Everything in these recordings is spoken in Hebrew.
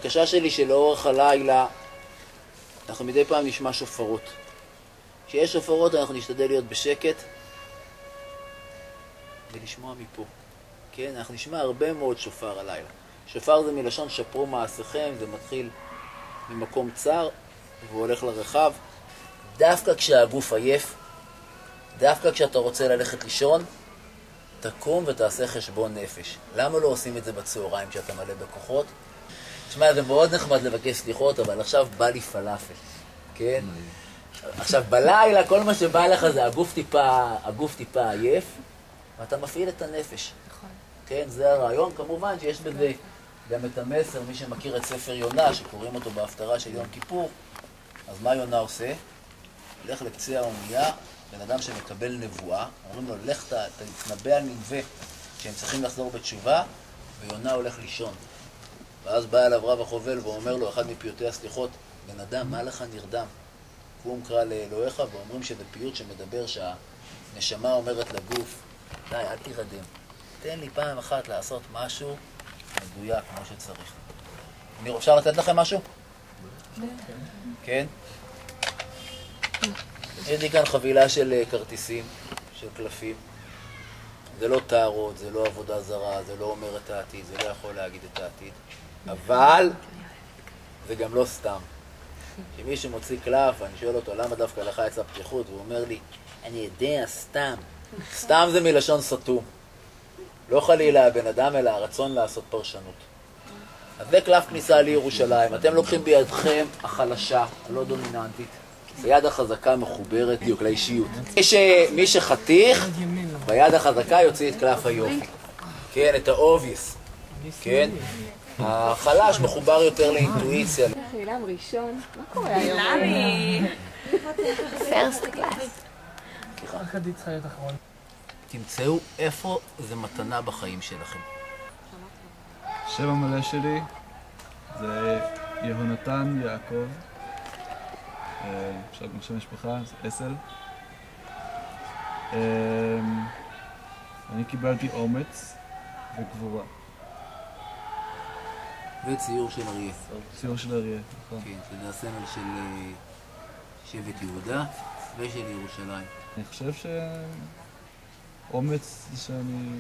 הבקשה שלי שלאורך הלילה אנחנו מדי פעם נשמע שופרות. כשיש שופרות אנחנו נשתדל להיות בשקט ולשמוע מפה. כן, אנחנו נשמע הרבה מאוד שופר הלילה. שופר זה מלשון שפרו מעשיכם, זה מתחיל ממקום צר והולך לרחב. דווקא כשהגוף עייף, דווקא כשאתה רוצה ללכת לישון, תקום ותעשה חשבון נפש. למה לא עושים את זה בצהריים כשאתה מלא בכוחות? תשמע, זה מאוד נחמד לבקש סליחות, אבל עכשיו בא לי פלאפל, כן? עכשיו, בלילה כל מה שבא לך זה הגוף טיפה עייף, ואתה מפעיל את הנפש. כן, זה הרעיון. כמובן שיש בזה גם את המסר, מי שמכיר את ספר יונה, שקוראים אותו בהפטרה של יום כיפור, אז מה יונה עושה? הולך לקצה האונייה, בן אדם שמקבל נבואה, אומרים לו, לך תתנבא על ננבה שהם צריכים לחזור בתשובה, ויונה הולך לישון. ואז בא אליו רב החובל ואומר לו, אחד מפיוטי הסליחות, בן אדם, מה לך נרדם? קום קרא לאלוהיך, ואומרים שזה פיוט שמדבר שהנשמה אומרת לגוף, די, אל תירדם. תן לי פעם אחת לעשות משהו מדויק כמו שצריך. אפשר לתת לכם משהו? כן? יש לי כאן חבילה של כרטיסים, של קלפים. זה לא טהרות, זה לא עבודה זרה, זה לא אומר את העתיד, זה לא יכול להגיד את העתיד. אבל זה גם לא סתם. כשמישהו מוציא קלף, אני שואל אותו, למה דווקא לך יצא פתיחות? והוא אומר לי, אני יודע, סתם. סתם זה מלשון סתום. לא חלילה הבן אדם, אלא הרצון לעשות פרשנות. אז זה קלף כניסה לירושלים. אתם לוקחים בידכם החלשה, הלא דומיננטית. ביד החזקה מחוברת דיוק לאישיות. מי שחתיך, ביד החזקה יוציא את קלף היופי. כן, את האובייס. כן? החלש מחובר יותר לאינטואיציה. אילם ראשון, מה קורה היום? אילמי! פרסט קלאס. רק עדי צריכה להיות אחרון. תמצאו איפה זה מתנה בחיים שלכם. השם המלא שלי זה יהונתן יעקב. אפשר גם שם משפחה, זה אסל. אני קיבלתי אומץ וגבורה. וציור של אריה. ציור של אריה, נכון. כן, זה הסמל של שבט יהודה ושל ירושלים. אני חושב אומץ זה שאני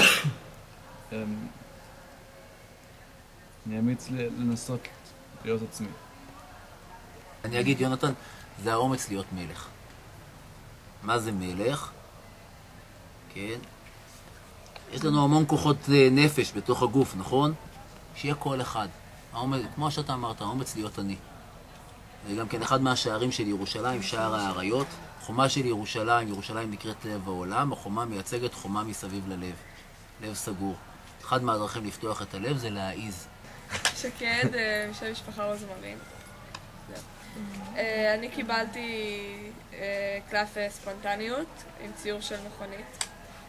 אני אמיץ לנסות להיות עצמי. אני אגיד, יונתן, זה האומץ להיות מלך. מה זה מלך? כן. יש לנו המון כוחות נפש בתוך הגוף, נכון? שיהיה כל אחד. כמו שאתה אמרת, האומץ להיות אני. זה גם כן אחד מהשערים של ירושלים, שער האריות. חומה של ירושלים, ירושלים נקראת לב העולם, החומה מייצגת חומה מסביב ללב. לב סגור. אחד מהדרכים לפתוח את הלב זה להעיז. שקד, שם משפחה רוזמרין. אני קיבלתי קלף ספונטניות עם ציור של מכונית.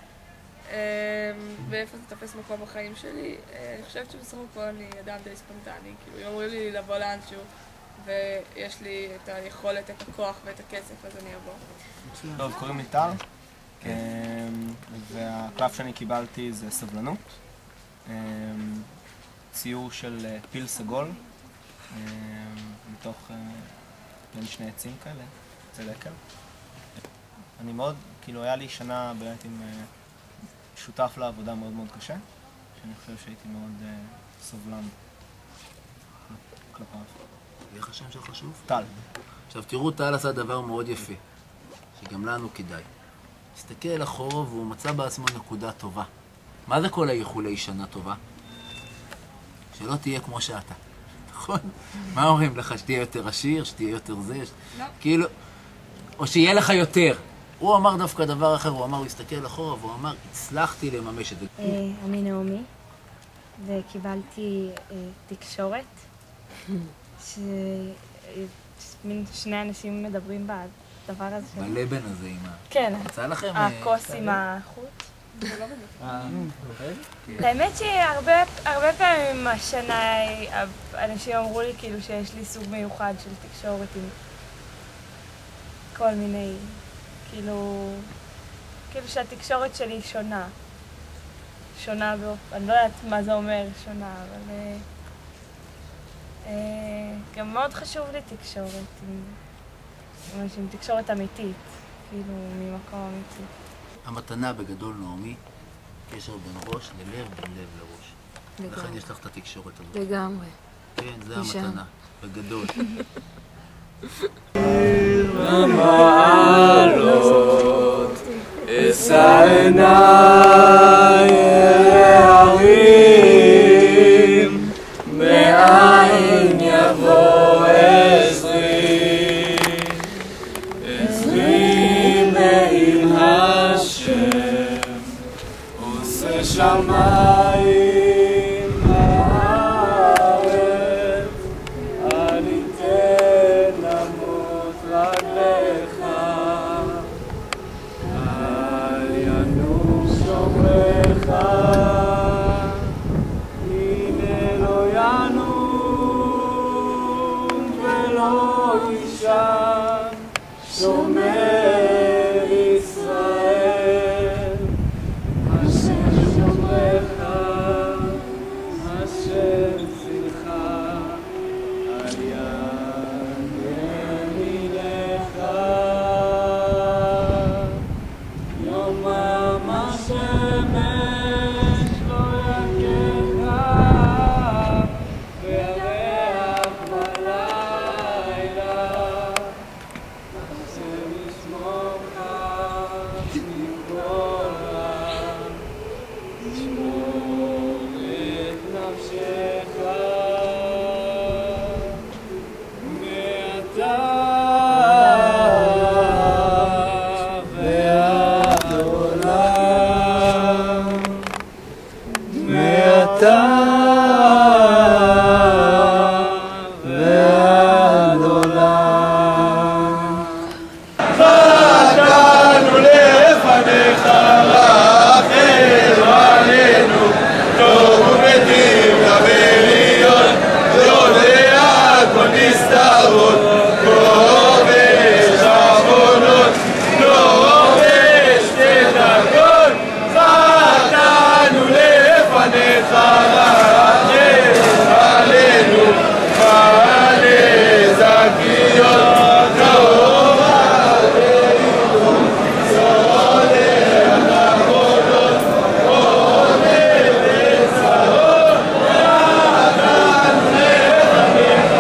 ואיפה זה תופס מקום בחיים שלי? אני חושבת שבסך הכל אני אדם די ספונטני. כאילו, אומרים לי לבוא לאנשהו, ויש לי את היכולת, את הכוח ואת הכסף, אז אני אבוא. טוב, קוראים לי טל, והקלף שאני קיבלתי זה סבלנות. ציור של פיל סגול, מתוך בין שני עצים כאלה, עצי לקר. אני מאוד, כאילו היה לי שנה באמת עם שותף לעבודה מאוד מאוד קשה, שאני חושב שהייתי מאוד סובלן כלפיו. איך השם שלך שוב? טל. עכשיו תראו, טל עשה דבר מאוד יפה, שגם לנו כדאי. הסתכל אחורה והוא מצא בעצמו נקודה טובה. מה זה כל האיחולי שנה טובה? שלא תהיה כמו שאתה. נכון? מה אומרים לך? שתהיה יותר עשיר, שתהיה יותר זה? לא. כאילו, או שיהיה לך יותר. הוא אמר דווקא דבר אחר, הוא אמר, הוא הסתכל אחורה והוא אמר, הצלחתי לממש את זה. אני נעמי, וקיבלתי תקשורת, שני אנשים מדברים בדבר הזה. בלבן הזה עם ה... כן, יצא לכם? הכוס עם החוט. האמת שהרבה פעמים השנה אנשים אמרו לי כאילו שיש לי סוג מיוחד של תקשורת עם כל מיני, כאילו שהתקשורת שלי שונה. שונה, אני לא יודעת מה זה אומר שונה, אבל גם מאוד חשוב לי תקשורת עם אנשים, תקשורת אמיתית, כאילו ממקום אמיתי. המתנה בגדול, נעמי, קשר בין ראש ללב, בין לב לראש. לכן יש לך את התקשורת הזאת. לגמרי. כן, זה המתנה, בגדול. במעלות אשא עיניי ההרים, מאין יבוא עזרי, עזרי מעם השם, עושה שמיים הארץ, אל יתן למות רגליך, אל ינום שומרך, הנה לא ינום ולא יישן, שומר ישראל, השם שומרך, השם צילך, על יד ימינך, יומם השמש לא יכך, וירח בלילה, השם ישמורך מכל רע, ישמור את נפשך מעתה ועד עולם, מעתה ועד עולם. חטאנו לפניך, רחם עלינו, טוב ומתים לבריון, לא להכל נסתרות, כובש עוונות, לא בשתי דקות. חטאנו לפניך, רחם עלינו, מעלה זכיות, טוב עלינו, סולח עוונות, עונג לצרות. חטאנו לפניך,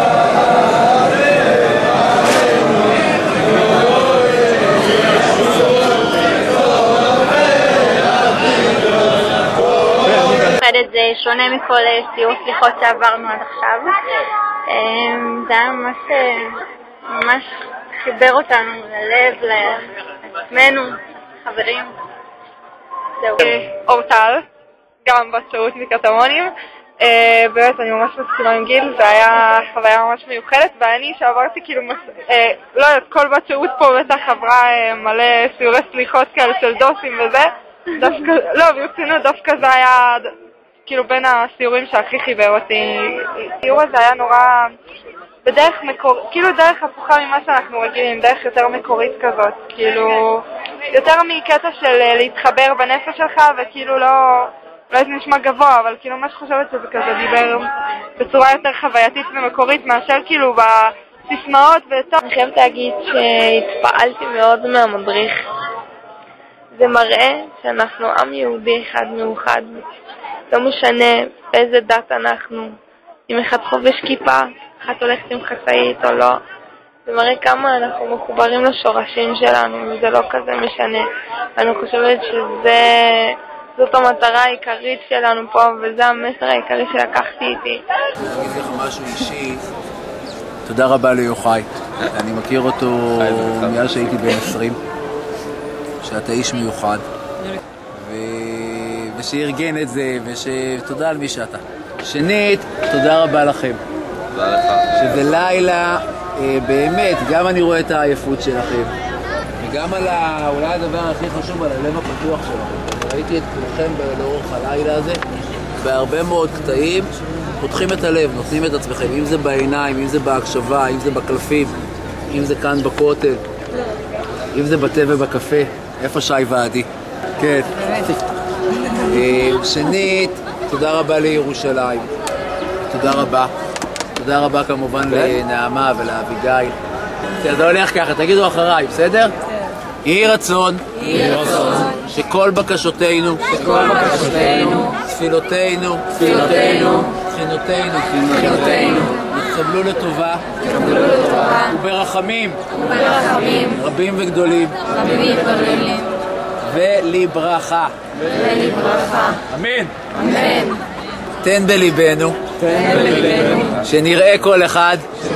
זה שונה מכל סיור סליחות שעברנו עד עכשיו. זה היה ממש חיבר אותנו ללב, לעצמנו, חברים. זהו. אורטל, גם בשירות מקטמונים. באמת אני ממש מסכימה עם גיל, זה היה חוויה ממש מיוחדת, ואני שעברתי כאילו, לא יודעת, כל בת שירות פה בטח עברה מלא סיורי סליחות כאלה של דוסים וזה, דווקא, לא, ברצינות, דווקא זה היה כאילו בין הסיורים שהכי חיבר אותי. הסיור הזה היה נורא בדרך כאילו דרך הפוכה ממה שאנחנו רגילים, דרך יותר מקורית כזאת, כאילו יותר מקטע של להתחבר בנפש שלך, וכאילו לא הייתי נשמע גבוה, אבל כאילו מה שחושבת שזה כזה דיבר בצורה יותר חווייתית ומקורית מאשר כאילו בסיסמאות וטוב. אני חייבת להגיד שהתפעלתי מאוד מהמדריך. זה מראה שאנחנו עם יהודי אחד מאוחד, לא משנה באיזה דת אנחנו, אם אחד חובש כיפה, אחד הולכת עם חצאית או לא. זה מראה כמה אנחנו מחוברים לשורשים שלנו, וזה לא כזה משנה. אני חושבת שזאת המטרה העיקרית שלנו פה, וזה המסר העיקרי שלקחתי איתי. אני אגיד לך משהו אישי. תודה רבה ליוחאי. אני מכיר אותו מאז שהייתי בן 20, שאתה איש מיוחד, ושארגן את זה, ותודה על מי שאתה. שנית, תודה רבה לכם. תודה לך. שזה לילה, באמת, גם אני רואה את העייפות שלכם, וגם על אולי הדבר הכי חשוב, על הלב הפתוח שלכם. ראיתי את כולכם לאורך הלילה הזה, בהרבה מאוד קטעים, פותחים את הלב, נותנים את עצמכם, אם זה בעיניים, אם זה בהקשבה, אם זה בקלפים, אם זה כאן בכותל, אם זה בתה ובקפה, איפה שי ועדי. כן. שנית, תודה רבה לירושלים. תודה רבה. תודה רבה כמובן לנעמה ולאביגיל. זה הולך ככה, תגידו אחריי, בסדר? יהי רצון שכל בקשותינו, תפילותינו, תחינותינו, יתקבלו לטובה וברחמים רבים וגדולים ולברכה. אמן. תן בליבנו שנראה כל אחד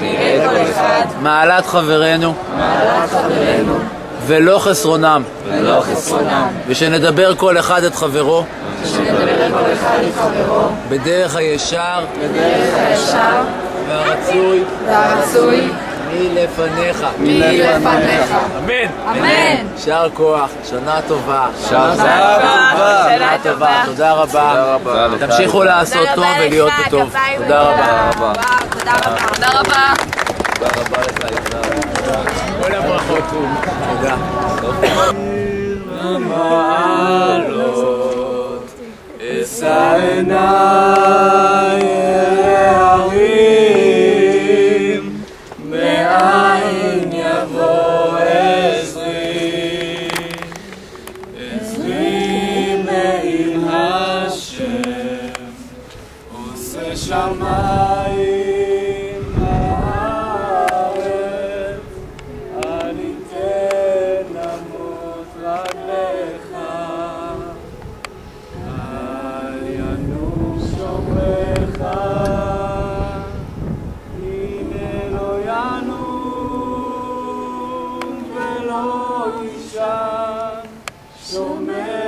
מעלת חברנו ולא חסרונם, ושנדבר כל אחד את חברו בדרך הישר והרצוי מלפניך. אמן. שר כוח, שנה טובה. שנה טובה. תודה רבה. תמשיכו לעשות טוב ולהיות בטוב. תודה רבה. תודה רבה. תודה רבה לך. כל הברכות. תודה. המעלות אשא עיניי ההרים, מאין יבוא עזרי, עזרי מעם השם, עושה שמיים הארץ, אל יתן למות רגליך, אל ינום שומרך, הנה לא ינום ולא תישן, שומר